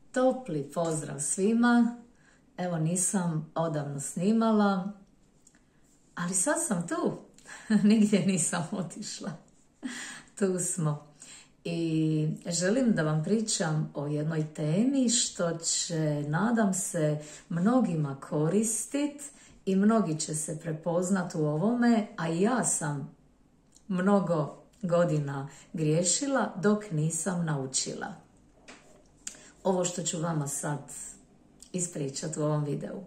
Topli pozdrav svima. Evo, nisam odavno snimala, ali sad sam tu. Nigdje nisam otišla. Tu smo. I želim da vam pričam o jednoj temi što će, nadam se, mnogima koristiti i mnogi će se prepoznati u ovome, a i ja sam mnogo godina griješila dok nisam naučila ovo što ću vama sad ispričati u ovom videu.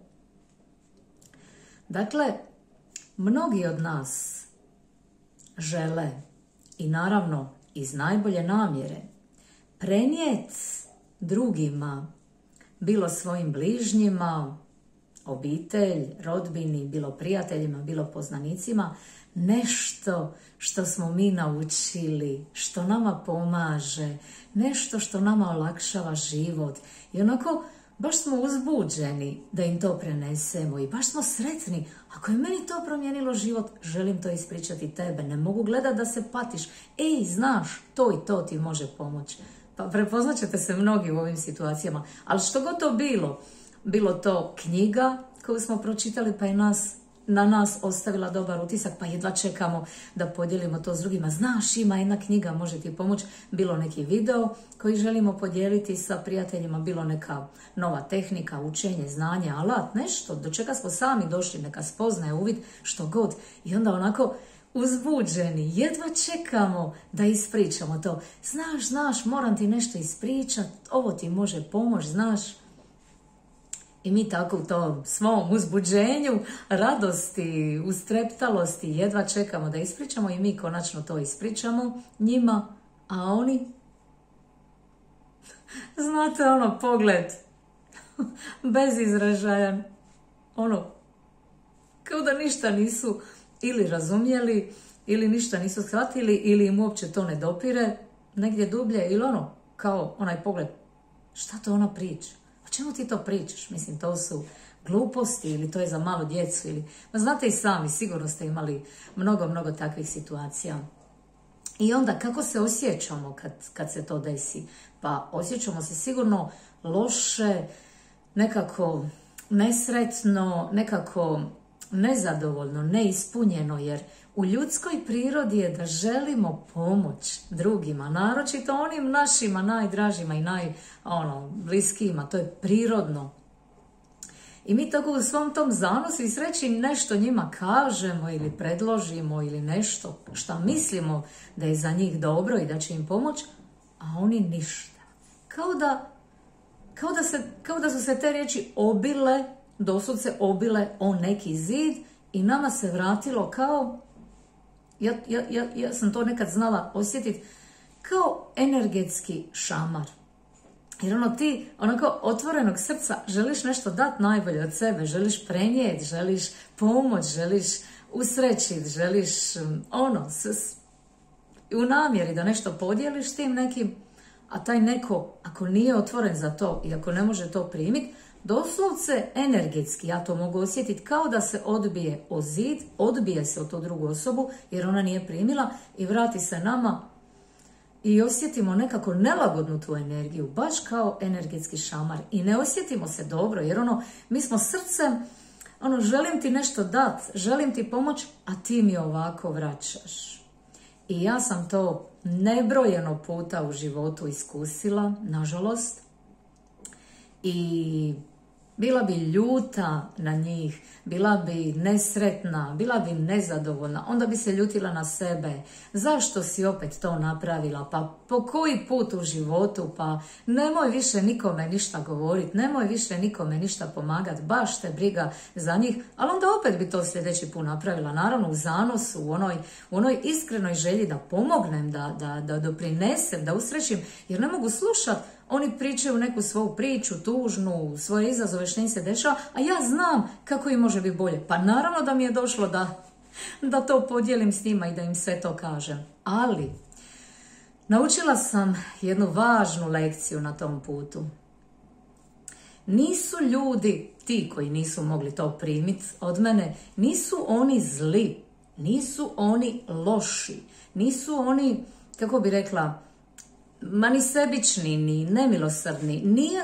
Dakle, mnogi od nas žele, i naravno iz najbolje namjere, prenijeti drugima, bilo svojim bližnjima, obitelj, rodbini, bilo prijateljima, bilo poznanicima, nešto što smo mi naučili, što nama pomaže, nešto što nama olakšava život. I onako, baš smo uzbuđeni da im to prenesemo i baš smo sretni. Ako je meni to promijenilo život, želim to ispričati tebe. Ne mogu gledati da se patiš. Ej, znaš, to i to ti može pomoći. Pa prepoznat ćete se mnogi u ovim situacijama. Ali što god to bilo, bilo to knjiga koju smo pročitali pa je na nas ostavila dobar utisak, pa jedva čekamo da podijelimo to s drugima. Znaš, ima jedna knjiga, može ti pomoći. Bilo neki video koji želimo podijeliti sa prijateljima, bilo neka nova tehnika, učenje, znanje, alat, nešto do čega smo sami došli, neka spoznaje, uvid, što god. I onda onako uzbuđeni, jedva čekamo da ispričamo to. Znaš, moram ti nešto ispričati, ovo ti može pomoći, znaš. I mi tako u tom svom uzbuđenju, radosti, ustreptalosti jedva čekamo da ispričamo i mi konačno to ispričamo njima, a oni, znate ono, pogled, bezizražajan, ono, kao da ništa nisu ili razumjeli, ili ništa nisu shvatili, ili im uopće to ne dopire, negdje dublje, ili ono, kao onaj pogled, šta to ona priča? O čemu ti to pričaš? Mislim, to su gluposti ili to je za malu djecu ili... Ma znate i sami, sigurno ste imali mnogo takvih situacija. I onda kako se osjećamo kad se to desi? Pa osjećamo se sigurno loše, nekako nesretno, nekako nezadovoljno, neispunjeno, jer u ljudskoj prirodi je da želimo pomoć drugima, naročito onim našima najdražima i bliskijima, to je prirodno. I mi tako u svom tom zanosu i sreći nešto njima kažemo ili predložimo ili nešto što mislimo da je za njih dobro i da će im pomoći, a oni ništa. Kao da su se te riječi obile, doslovce obile o neki zid i nama se vratilo kao, ja sam to nekad znala osjetiti, kao energetski šamar. Jer ti onako otvorenog srca želiš nešto dati najbolje od sebe, želiš prenijeti, želiš pomoć, želiš usrećiti, želiš u namjeri da nešto podijeliš tim nekim, a taj neko, ako nije otvoren za to i ako ne može to primiti, doslovce energetski, ja to mogu osjetiti, kao da se odbije o zid, odbije se od tu drugu osobu jer ona nije primila i vrati se nama i osjetimo nekako nelagodnu tu energiju, baš kao energetski šamar. I ne osjetimo se dobro jer mi smo srcem, želim ti nešto dat, želim ti pomoć, a ti mi ovako vraćaš. I ja sam to nebrojeno puta u životu iskusila, nažalost, i bila bi ljuta na njih, bila bi nesretna, bila bi nezadovoljna, onda bi se ljutila na sebe. Zašto si opet to napravila? Pa po koji put u životu? Pa nemoj više nikome ništa govoriti, nemoj više nikome ništa pomagati, baš te briga za njih, ali onda opet bi to sljedeći put napravila. Naravno u zanosu, u onoj iskrenoj želji da pomognem, da doprinesem, da usrećim, jer ne mogu slušati. Oni pričaju neku svoju priču, tužnu, svoje izazove, što im se dešava, a ja znam kako im može biti bolje. Pa naravno da mi je došlo da to podijelim s njima i da im sve to kažem. Ali naučila sam jednu važnu lekciju na tom putu. Nisu ljudi, ti koji nisu mogli to primiti od mene, nisu oni zli, nisu oni loši, nisu oni, kako bi rekla, ma ni sebični, ni nemilosrdni.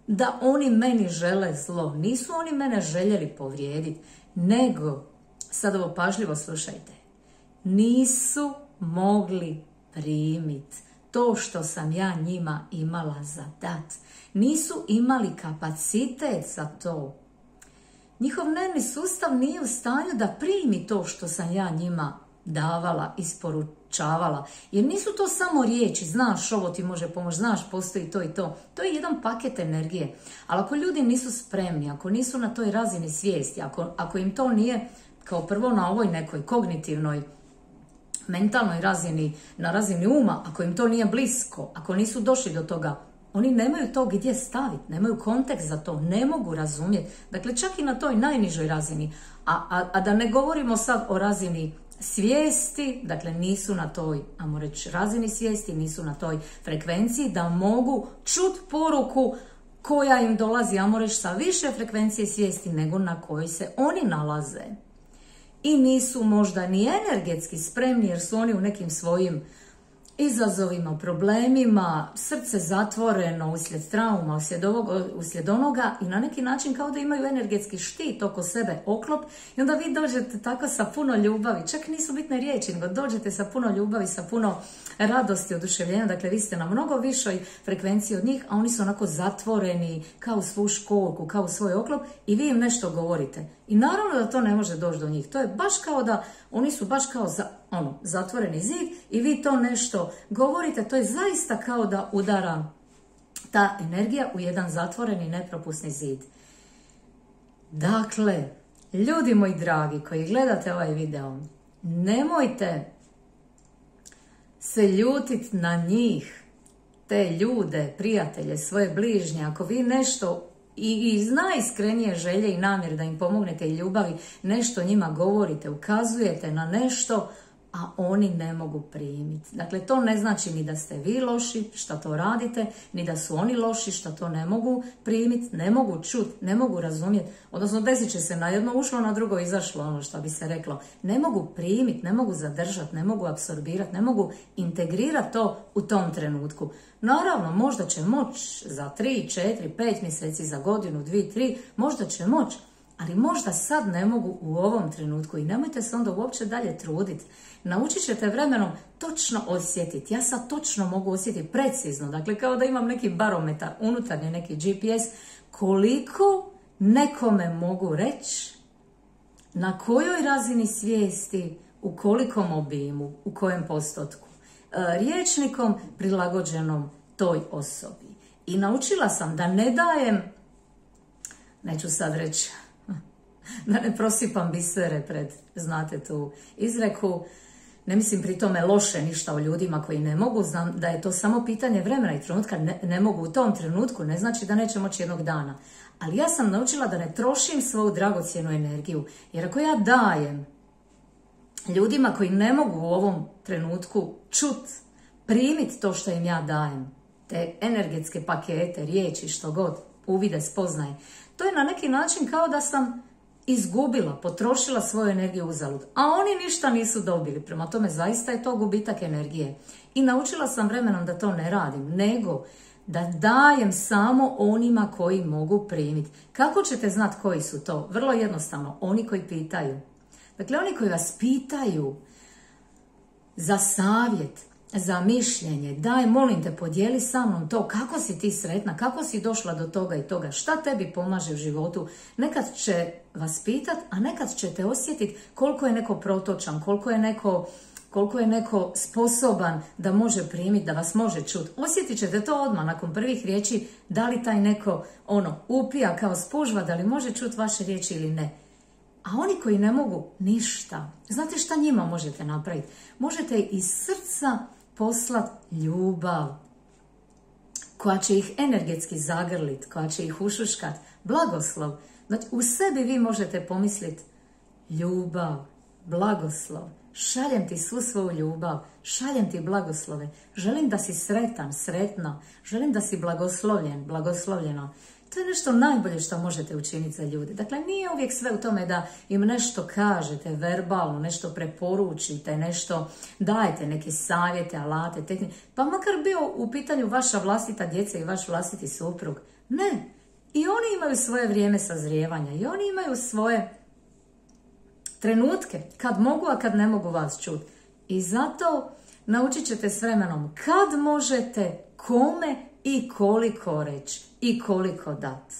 da oni meni žele zlo. Nisu oni mene željeli povrijediti, nego, sad ovo pažljivo slušajte, nisu mogli primiti to što sam ja njima imala za dat. Nisu imali kapacitet za to. Njihov nervni sustav nije u stanju da primi to što sam ja njima davala, isporučavala. Jer nisu to samo riječi, znaš ovo ti može pomoći, znaš postoji to i to. To je jedan paket energije. Ali ako ljudi nisu spremni, ako nisu na toj razini svijesti, ako im to nije kao prvo na ovoj nekoj kognitivnoj, mentalnoj razini, na razini uma, ako im to nije blisko, ako nisu došli do toga, oni nemaju to gdje staviti, nemaju kontekst za to, ne mogu razumjeti. Dakle, čak i na toj najnižoj razini. A da ne govorimo sad o razini svijesti, dakle nisu na toj, ajmo reći, razini svijesti, nisu na toj frekvenciji da mogu čut poruku koja im dolazi, ajmo reći, sa više frekvencije svijesti nego na kojoj se oni nalaze. I nisu možda ni energetski spremni jer su oni u nekim svojim izazovima, problemima, srce zatvoreno uslijed trauma, uslijed onoga i na neki način kao da imaju energetski štit oko sebe, oklop, i onda vi dođete tako sa puno ljubavi, čak nisu bitne riječi, nego dođete sa puno ljubavi, sa puno radosti, oduševljenja, dakle vi ste na mnogo višoj frekvenciji od njih, a oni su onako zatvoreni kao u svu školku, kao u svoj oklop i vi im nešto govorite. I naravno da to ne može doći do njih. To je baš kao da oni su baš kao zatvoreni zid i vi to nešto govorite. To je zaista kao da udara ta energija u jedan zatvoreni nepropusni zid. Dakle, ljudi moji dragi koji gledate ovaj video, nemojte se ljutiti na njih, te ljude, prijatelje, svoje bližnje. Ako vi nešto i iz najiskrenije želje i namjer da im pomognete i ljubavi, nešto njima govorite, ukazujete na nešto, a oni ne mogu primiti. Dakle, to ne znači ni da ste vi loši što to radite, ni da su oni loši što to ne mogu primiti, ne mogu čuti, ne mogu razumjeti. Odnosno, desit će se na jedno ušlo, na drugo izašlo, ono što bi se reklo. Ne mogu primiti, ne mogu zadržati, ne mogu apsorbirati, ne mogu integrirati to u tom trenutku. Naravno, možda će moći za 3, 4, 5 mjeseci, za godinu, 2, 3, možda će moći, ali možda sad ne mogu u ovom trenutku i nemojte se onda uopće dalje truditi. Naučit ćete vremenom točno osjetiti. Ja sad točno mogu osjetiti precizno, dakle kao da imam neki barometar, unutarnji neki GPS, koliko nekome mogu reći, na kojoj razini svijesti, u kolikom obimu, u kojem postotku. Rječnikom prilagođenom toj osobi. I naučila sam da ne dajem, neću sad reći, da ne prosipam bisere pred, znate tu izreku, ne mislim pri tome loše ništa o ljudima koji ne mogu, znam da je to samo pitanje vremena i trenutka, ne mogu u tom trenutku, ne znači da neće moći jednog dana. Ali ja sam naučila da ne trošim svoju dragocjenu energiju, jer ako ja dajem ljudima koji ne mogu u ovom trenutku čut, primiti to što im ja dajem, te energetske pakete, riječi, što god, uvide, spoznaje, to je na neki način kao da sam izgubila, potrošila svoju energiju uzalud. A oni ništa nisu dobili, prema tome zaista je to gubitak energije. I naučila sam vremenom da to ne radim, nego da dajem samo onima koji mogu primiti. Kako ćete znati koji su to? Vrlo jednostavno, oni koji pitaju. Dakle, oni koji vas pitaju za savjet, za mišljenje, daj, molim te, podijeli sa mnom to, kako si ti sretna, kako si došla do toga i toga, šta tebi pomaže u životu. Nekad će vas pitat, a nekad ćete osjetiti koliko je neko protočan, koliko je neko sposoban da može primiti, da vas može čuti. Osjetit ćete to odmah nakon prvih riječi, da li taj neko upija kao spužva, da li može čuti vaše riječi ili ne. A oni koji ne mogu ništa, znate šta njima možete napraviti? Možete iz srca poslati ljubav koja će ih energetski zagrliti, koja će ih ušuškati, blagoslov. Znači, u sebi vi možete pomisliti ljubav, blagoslov, šaljem ti svu svoju ljubav, šaljem ti blagoslove, želim da si sretan, sretna, želim da si blagoslovljen, blagoslovljeno. To je nešto najbolje što možete učiniti za ljude. Dakle, nije uvijek sve u tome da im nešto kažete verbalno, nešto preporučite, nešto dajete, neke savjete, alate, tehnike. Pa makar bio u pitanju vaša vlastita djeca i vaš vlastiti suprug. Ne. I oni imaju svoje vrijeme sazrijevanja. I oni imaju svoje trenutke kad mogu, a kad ne mogu vas čuti. I zato naučit ćete s vremenom kad možete, kome i koliko reći i koliko dati.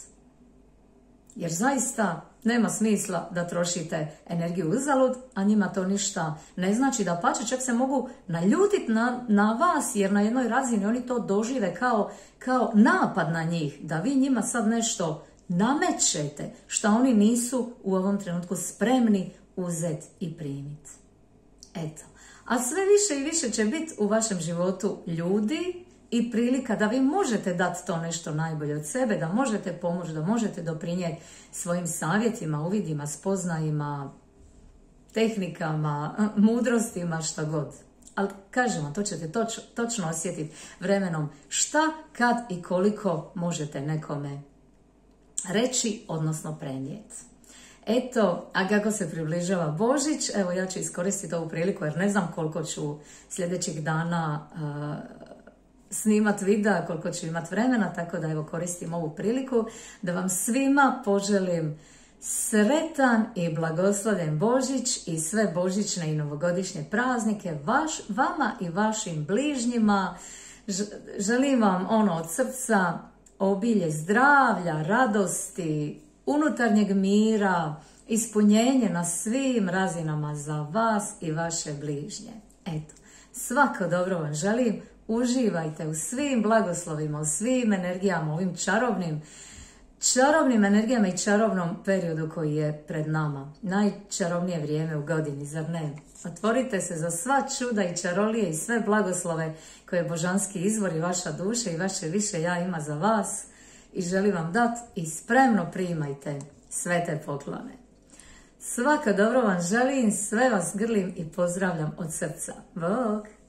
Jer zaista nema smisla da trošite energiju uzalud, a njima to ništa ne znači. Da pače, čak se mogu naljutiti na vas, jer na jednoj razini oni to dožive kao napad na njih, da vi njima sad nešto namećete što oni nisu u ovom trenutku spremni uzeti i primiti. Eto. A sve više i više će biti u vašem životu ljudi i prilika da vi možete dati to nešto najbolje od sebe, da možete pomoći, da možete doprinijeti svojim savjetima, uvidima, spoznajima, tehnikama, mudrostima, šta god. Ali kažemo, to ćete točno osjetiti vremenom šta, kad i koliko možete nekome reći, odnosno prenijeti. Eto, a kako se približava Božić, evo ja ću iskoristiti ovu priliku jer ne znam koliko ću sljedećih dana snimat videa, koliko ću imat vremena, tako da evo koristim ovu priliku da vam svima poželim sretan i blagoslovljen Božić i sve božićne i novogodišnje praznike vama i vašim bližnjima. Želim vam od srca obilje zdravlja, radosti, unutarnjeg mira, ispunjenje na svim razinama za vas i vaše bližnje. Eto, svako dobro vam želim. Uživajte u svim blagoslovima, u svim energijama, ovim čarobnim energijama i čarobnom periodu koji je pred nama. Najčarobnije vrijeme u godini, zar ne? Otvorite se za sva čuda i čarolije i sve blagoslove koje božanski izvor i vaša duša i vaše više ja ima za vas i želim vam dati i spremno primajte sve te poklone. Svako dobro vam želim, sve vas grlim i pozdravljam od srca. Bog!